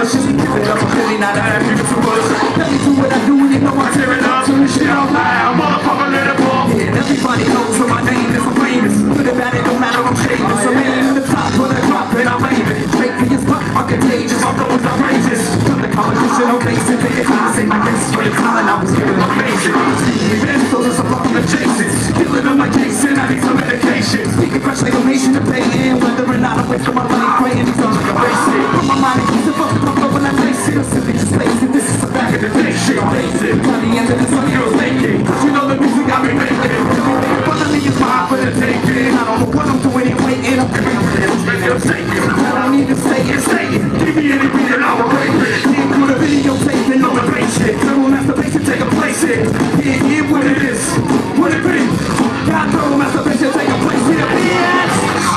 malicious. Give it up, I'm really not asking you too much. Let me do what I do, and you know I'm tearing up. So this shit out loud, motherfucker, let it fall. Yeah, and everybody knows what my name is. I'm famous. Good or bad, it don't matter, I'm famous. I'm in the top when I drop it, I'm aiming. Make me as fuck, I'm contagious. My flow is outrageous. From the competition, I'm facing to your class. Ain't my case for the talent, I was giving them basic. Even so, there's a fucking adjacent. Killing them like Jason, I need some medication. Speaking fresh like a nation to pay in. Whether or not I waste my money praying, these songs like a basic. Put my mind and keep the fucking up when I taste it. I'm simply just lazy, this is the back of the day shit. Basic, by the end of this one, you're thinking. Cause you know the music I've been making. But the me is mine for the taking. I don't know what I'm doing and waiting. I'm giving up the hills, baby, I'm shaking. All I need to say is say it. Give me any beat and I will break it. Can't do the video taping on the bass shit. Turn on masturbation, take a place here. Here, what it is, what it be. God throw masturbation, take a place here. Bitch!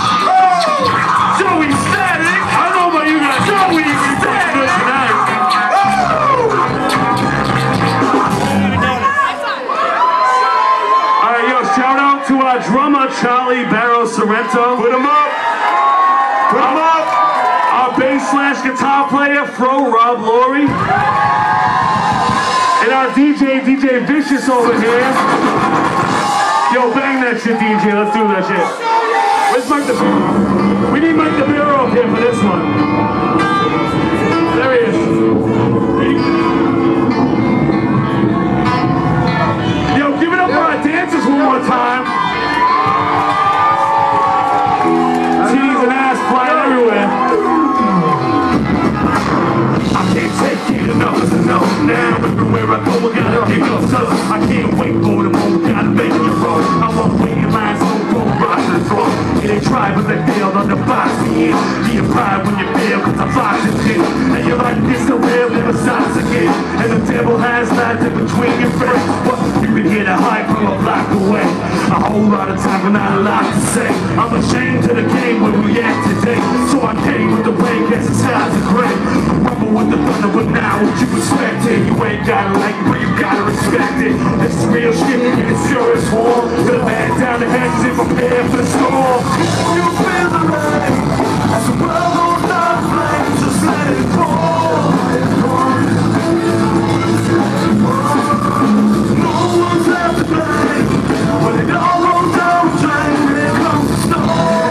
Joey Static! I don't know about you guys. Joey Static tonight. Alright, yo, shout out to our drummer, Charlie Barrow Sorrento. Put him up! Put him up! Our bass/guitar player, Fro Rob Laurie. And our DJ Vicious over here. Yo, bang that shit, DJ. Let's do that shit. Where's Mike DeBiro? We need Mike DeBiro up here for this one. There he is. Yo, give it up for our dancers one more time. Cheese and ass flying everywhere. I can't take it enough as enough now. Everywhere I go, I gotta keep up tough. I can't wait for the moment, gotta make it roll. I won't wait in line, so go rock to the floor. They try, but they failed on the box in. Be a pride when you fail, cause I'm boxing shit. And you're like this, the whale never stops again. And the devil has lies in between your friends. But you can hear the hype from a block away. A whole lot of time, but not a lot to say. I'm ashamed to the game where we at today. So I came with the way, guess the skies are gray. Rumble with the thunder, but now what you expected. You ain't gotta like it, but you gotta respect it. This is real shit, and it's sure as war. The man down the heads and prepare for the storm. You feel the rain, as the world goes down in flames, just let it fall. No one's left to blame, when it all goes down the drain, here comes the storm.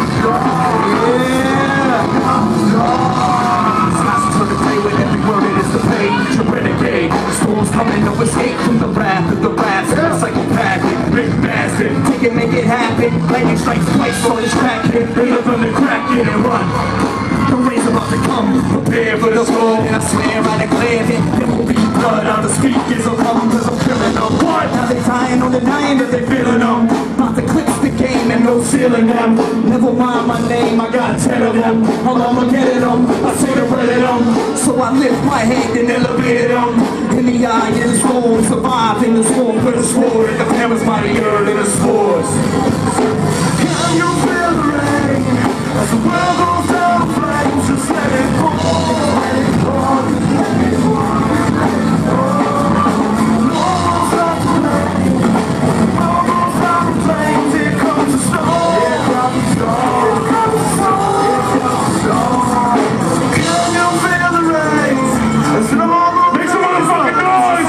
It's nice to play with every word, it is the page, a renegade. The storm's coming, no escape from the wrath of the rats. Psychopathic, big bastard, take it, make it happen. Lightning strikes twice on his crack hit. They live on the crack it and run. The rain's about to come, prepare for the storm. And I swear I declare it, there will be blood on the speakers will come, cause I'm killing them. What? Now they dying on the dying that they feeling them. About to click the game and no sealing them. Never mind my name, I got 10 of them. I'm getting them, I say the red of them. So I lift my head and elevate them. In the eye of the storm, survive in the storm for the sword. And the parents by the earth and the spores. Can you feel the rain? As the world goes down in flames, just let it fall. Let it fall, let it fall, let it fall. No one's left to blame. The world goes down in flames, here comes the storm. Here comes the storm. Here comes the storm. Here comes the storm. Can you feel the rain? As the world goes make some motherfucking noise!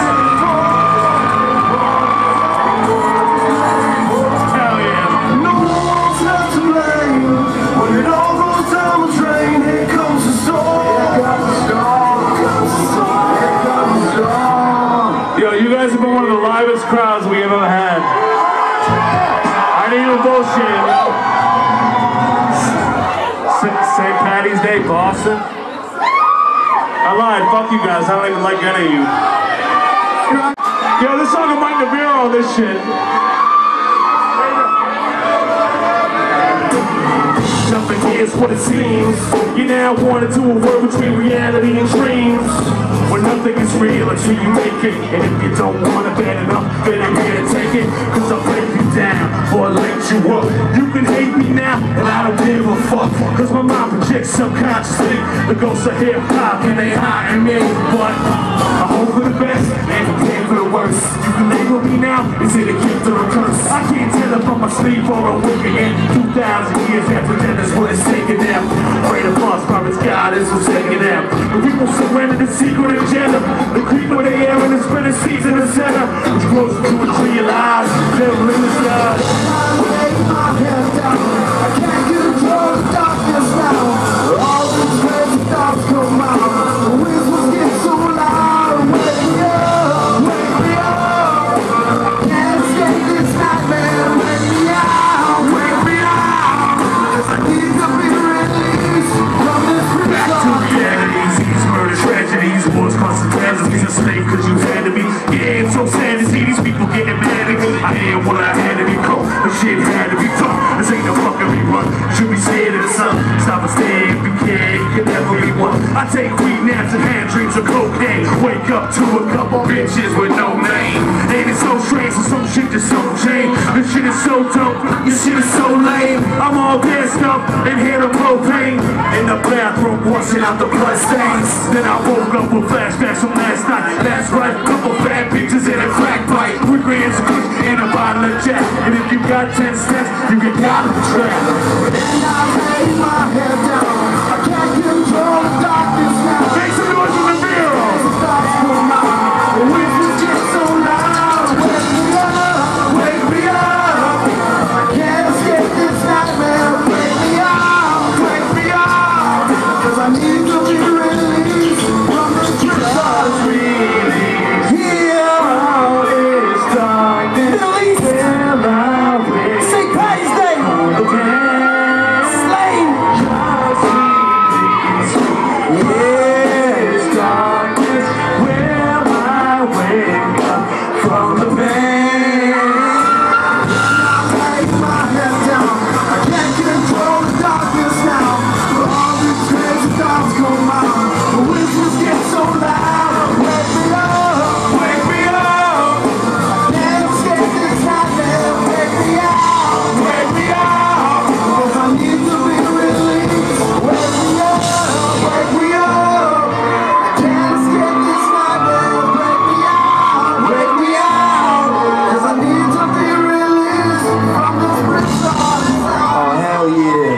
Hell yeah. No one's left to blame. When it all goes down the drain, here comes the storm. Here comes the storm. Here comes the storm. Here comes the storm. Yo, you guys have been one of the livest crowds we ever had. I ain't even bullshit. St. Patty's Day, Boston. I lied, fuck you guys, I don't even like any of you. Yo, this song of Mike DeBiro, this shit. Nothing is what it seems. You now want to do a word between reality and dreams. When nothing is real until you make it. And if you don't want it bad enough, then I'm here to take it. Cause I'll break you down or I'll light you up. You can hate me now, and I don't give a fuck. Cause my mind projects subconsciously the ghosts of hip-hop, and they hide me. But I hope for the best and prepare for the worst. You can label me now, is it a gift or a curse? I can't tell if I'm asleep or awakening. 2,000 years after death is what it's taking them. Pray the false prophets God is what's taking them. But we people surrender the secret agenda. The creep where they air and the spread the seeds in the center. It's closer to a tree alive, devil in the sky. I can't control the darkness now. All these crazy thoughts come out. The whistles get so loud. Wake me up, wake me up. I can't escape this nightmare. Wake me out, wake me out. I need to be released from this prison. Back to realities, these murder tragedies, wars, constant casualties, a slave cause you had to be. Yeah, it's so sad to see these people getting mad at me. I had what I had to be cold, but shit had to be tough. This ain't no fucking rerun, should be scared of the sun. Stop and stay if you can, you can never be one. I take weed naps and hand dreams of cocaine. Wake up to a couple bitches with no name. And it's so strange, so some shit just so changed. This shit is so dope, this shit is so lame. I'm all gassed up and here to propane. In the bathroom, washing out the blood stains. Then I woke up with flashbacks from last night. That's right, couple bad bitches and a crack pipe. 3 grams of kush and a bottle of Jack. And if you got 10 steps, you get out of the trap. And I lay my head down. I can't control the darkness now. Make some noise in the mirror. Thoughts come out. The whistles get so loud. Wake me up, wake me up. I can't escape this nightmare. Wake me up, wake me up. 'Cause I need to be released from this prison. Here out is darkness. Till I wake. St. Patty's Day. Slave. Yes, darkness, where I wake up from the pain. I lay my head down. I can't control the darkness now. All these crazy thoughts come out. The whistles get so loud. Wake me up, Wake me up, can't escape this nightmare. Wake me out, wake me up. 'cause I need to be released. Wake me up, wake me up. Can't escape this nightmare. Wake me out, 'cause I need to be released from this prison. Oh hell yeah.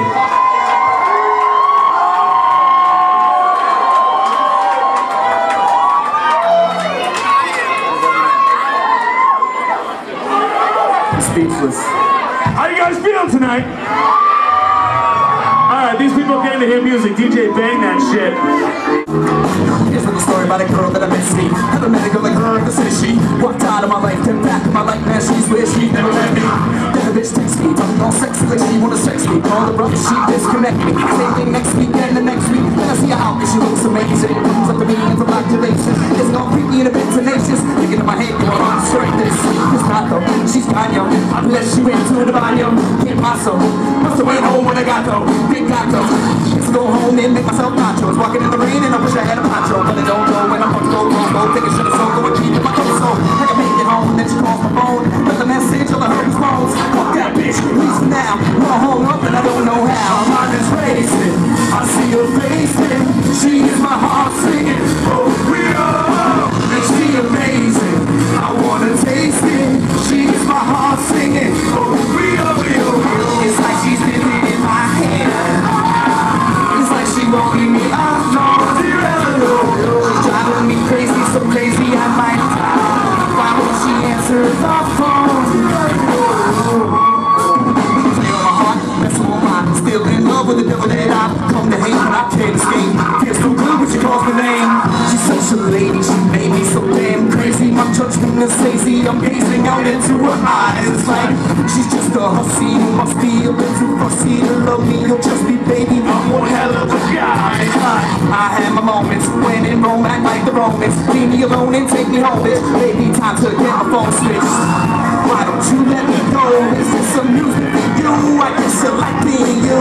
Speechless. How you guys feel tonight? Alright, these people came to hear music. DJ, bang that shit. Here's a little story about a girl that I met me. Never met a girl like her in the city. She walked out of my life, then back in my life. Man, she's where she never met me. Then the bitch takes me, talking all sexy like she wanna sex me. Call the brother, she disconnect me. Same thing next week and the next week. Then I see her out and she looks amazing. Comes up to me and from activation. It's all creepy and a bit tenacious. Thinking in my head, going on straight this. It's not though, she's Kanye. Unless she went to the baño. Can't paso. Must have went home when I got though. Big gato. Let's go home and make myself nachos. Walking in the rain and I wish I had a poncho. But I don't know when I'm going to go. Take a shit of soul, go and keep in my console. I can make it home, then she calls my phone. Left a message on the her response. Fuck that bitch, leave me now. Wanna home up and I don't know how. My mind is racing, I see her facing. She is my heart singing. Oh, we are, and she amazing. I wanna taste it. She is my heart singing. Oh, we are. It's like she's living in my head. It's like she won't leave me alone. She's driving me crazy, so crazy I might die. Why won't she answer the phone? Play on my heart, mess with my mind. Still in love with the devil that I come to hate, but I can't escape. Feels so good when she calls my name. She's such a lady, she made me so damn crazy. My judgment is hazy, I'm gazing out into her eyes. It's like she's just a hussy who must be a bit too fussy to love me. You'll just be baby, I'm one hell of a guy. I had my moments when in Rome, act like the Romans. Leave me alone and take me home. It's maybe time to get my phone switched. Why don't you let me go? Is this some music for you? I guess you like being you.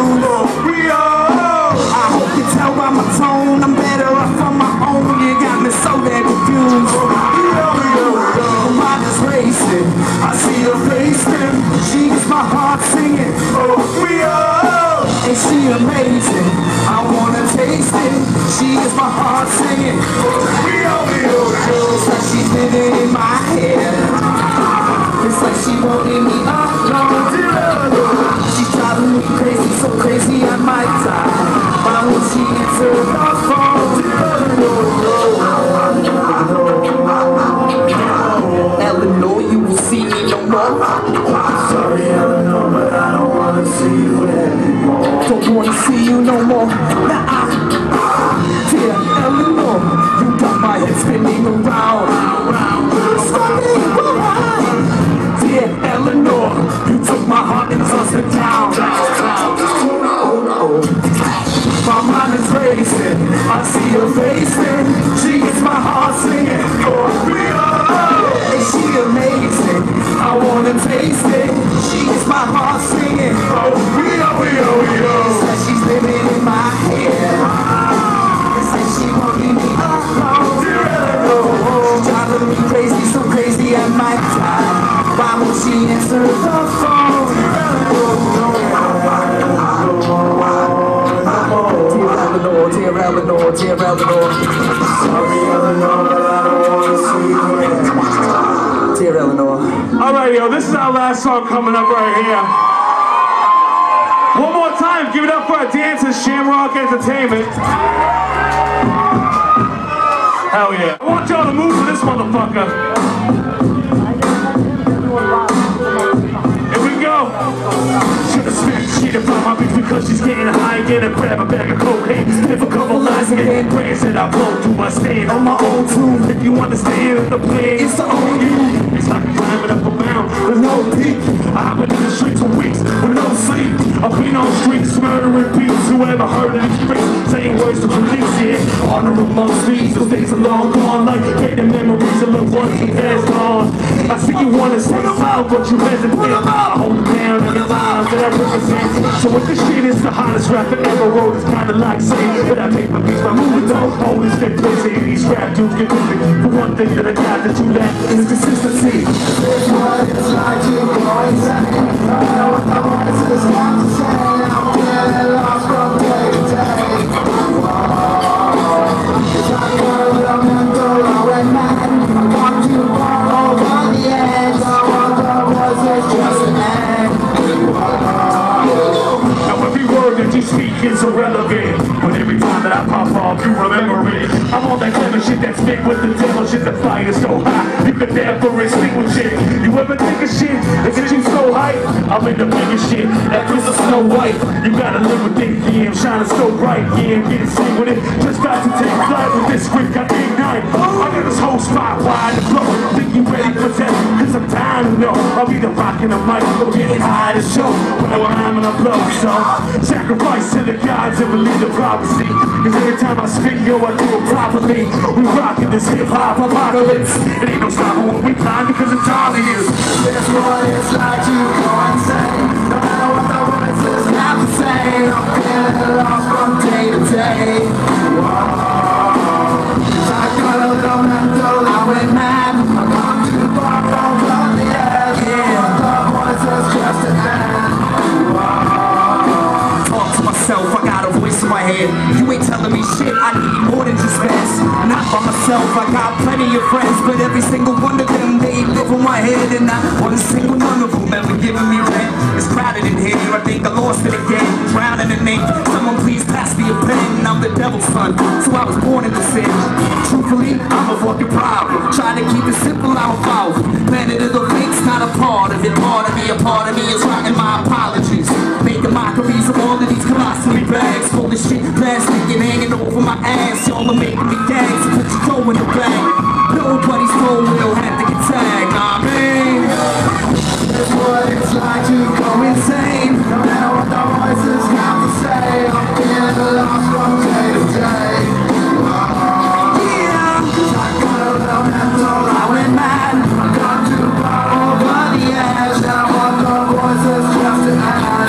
I hope you tell by my tone I'm better off on my own. You got me so damn confused. My mind is racing, I see her facing. She is my heart singing. Oh, we are. Ain't she amazing? I wanna taste it. She is my heart singing. Oh, we are. It's like she's living in my head. It's like she won't leave me alone. She's driving me crazy, so crazy I might die. Why won't she answer the phone? Eleanor, you will see me no more. Sorry, Eleanor, but I don't wanna see you anymore. Don't wanna see you no more. Nah, dear Eleanor, you got my head spinning around. Dear Eleanor, you took my heart and tossed it down. My mind is racing, I see her facing. She gets my heart singing. Oh, is she amazing? I wanna taste it. She gets my heart singing. Oh, says she's living in my head. Says she won't leave me alone. She's driving me crazy, so crazy I might die. Why won't she answer the phone? Dear Eleanor, dear Eleanor. Sorry, Eleanor, but I don't wanna see you anymore. Dear Eleanor. Alright, yo, this is our last song coming up right here. One more time, give it up for our dancers, Shamrock Entertainment. Hell yeah. I want y'all to move to this motherfucker. Here we go. Should've smacked shit about my bitch because she's getting high again and grab a bag of cocaine. Sniff a couple lines and get prayers that I blow through my stand on my own tune. If you understand the plan, it's to own you. It's like climbing up a mountain with no peak. I've been in the streets for weeks with no sleep. I've been on streets murdering people. Whoever heard of these streets saying words to police, yeah. Honor amongst these, those days are long gone. Like fading memories of loved ones who passed on. I see you wanna say loud, but you hesitate. I hold it down in the lines that I represent. So if this shit is the hottest rap that ever wrote, it's kinda like saying that I make my beats by moving though. Always stay busy, these rap dudes get busy. For one thing that I got that you lack is consistency. It's what it's like to go insane. I know what the voices have to say. I'm getting lost from day to day. It's like a little mental, I went mad. I want to far over the edge. I want the voices just to end. Now every word that you speak is irrelevant, but every time that I pop off, you remember it. I'm on that clever shit that stick with the devil shit. The fire so high, you could never extinguish it. You ever think of shit that gets you so hype? I'm in the biggest shit, that is a Snow White. You gotta live with it, yeah, I'm shining so bright. Yeah, I'm getting sick with it, just got to take flight with this script, got the ignite. I got this whole spot wide to blow. Think you ready for that? Cause I'm dying to know. I'll be the rockin' the mic, go getting high to show. When I'm rhyming, I blow, so sacrifice to the gods and believe the prophecy. Cause every time I speak, yo, I do it properly. We rockin' this hip-hop apocalypse. It ain't no stopping when we climb because it's all it is. It's what it's like to go insane. No matter what the voices have to say. I'm getting lost from day to day. It's like a little mental, I went mad. I've gone too far over the edge. Yeah, the voices just to end. Talk to myself, I got a voice in my head. You ain't telling me shit, I need more than just best. Not by myself, I got plenty of friends, but every single one of them, they live in my head. And not one single one of them ever giving me rent. It's crowded in here, I think I lost it again. Drowning in ink, someone please pass me a pen. I'm the devil's son, so I was born in the sin. Truthfully, I'm a fucking problem. Trying to keep it simple, I'm a follower. Planet of the Fakes, not a part of it. Part of me is writing my apologies. Making mockeries of all of these colossally bags full of shit, plastic and hanging over my ass. Y'all are making me gag, so put your dough in the bag. Nobody's soul will have to get tagged, nah, man. It's what it's like to go insane. No matter what the voices have to say. I'm getting lost from day to day. Yeah, Like a little mental, I went mad. I've gone too far over the edge. And I want the voices just to end.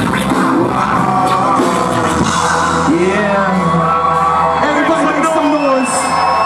yeah. Everybody make some noise.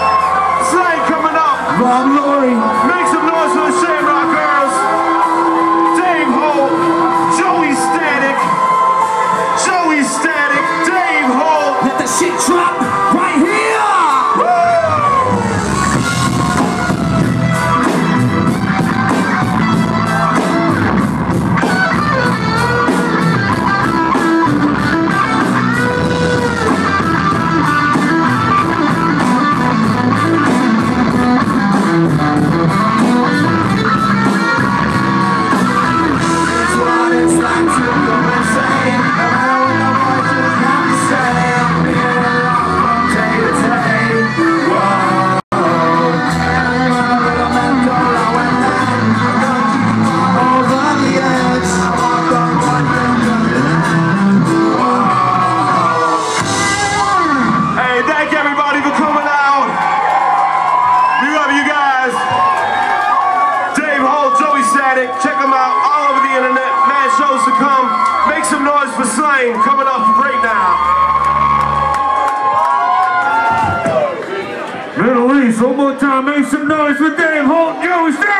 guys. Dave Holt, Joey Static, check them out all over the internet. Mad shows to come. Make some noise for Slain coming up right now. Middle East, one more time, make some noise for Dave Holt, Joey Static.